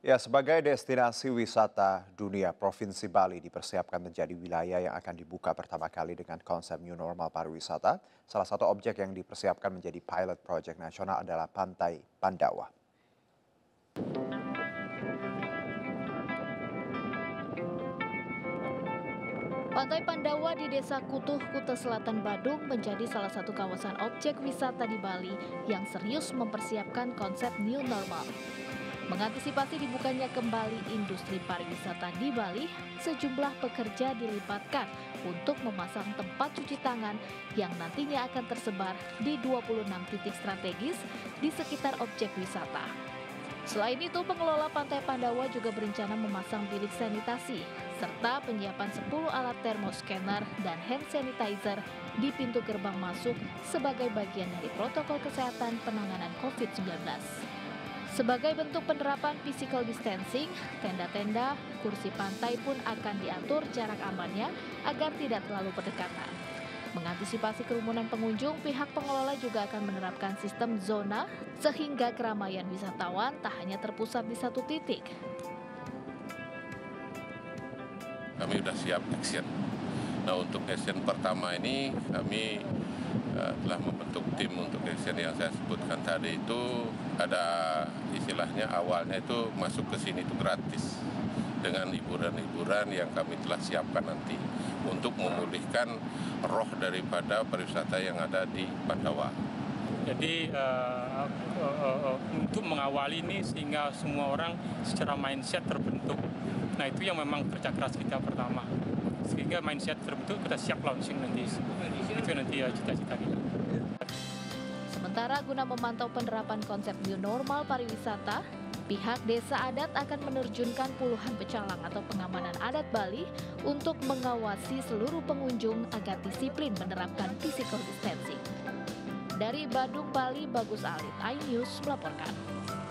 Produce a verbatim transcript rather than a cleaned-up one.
Ya, sebagai destinasi wisata dunia, Provinsi Bali dipersiapkan menjadi wilayah yang akan dibuka pertama kali dengan konsep New Normal pariwisata. Salah satu objek yang dipersiapkan menjadi pilot project nasional adalah Pantai Pandawa. Pantai Pandawa di Desa Kutuh, Kuta Selatan, Badung menjadi salah satu kawasan objek wisata di Bali yang serius mempersiapkan konsep new normal. Mengantisipasi dibukanya kembali industri pariwisata di Bali, sejumlah pekerja dilibatkan untuk memasang tempat cuci tangan yang nantinya akan tersebar di dua puluh enam titik strategis di sekitar objek wisata. Selain itu, pengelola Pantai Pandawa juga berencana memasang bilik sanitasi serta penyiapan sepuluh alat thermoscanner dan hand sanitizer di pintu gerbang masuk sebagai bagian dari protokol kesehatan penanganan covid sembilan belas. Sebagai bentuk penerapan physical distancing, tenda-tenda, kursi pantai pun akan diatur jarak amannya agar tidak terlalu berdekatan. Mengantisipasi kerumunan pengunjung, pihak pengelola juga akan menerapkan sistem zona sehingga keramaian wisatawan tak hanya terpusat di satu titik. Kami sudah siap action. Nah, untuk action pertama ini kami uh, telah membentuk tim untuk action yang saya sebutkan tadi. Itu ada istilahnya awalnya itu masuk ke sini itu gratis dengan hiburan-hiburan yang kami telah siapkan nanti untuk memulihkan roh daripada pariwisata yang ada di Pandawa. Jadi uh, uh, uh, untuk mengawali ini sehingga semua orang secara mindset terbentuk. Nah, itu yang memang kerja keras kita pertama. Sehingga mindset terbentuk, kita siap launching nanti. Itu nanti ya cita-cita kita. Sementara guna memantau penerapan konsep new normal pariwisata, pihak desa adat akan menerjunkan puluhan pecalang atau pengamanan adat Bali untuk mengawasi seluruh pengunjung agar disiplin menerapkan physical distancing. Dari Badung, Bali, Bagus Alit, iNews melaporkan.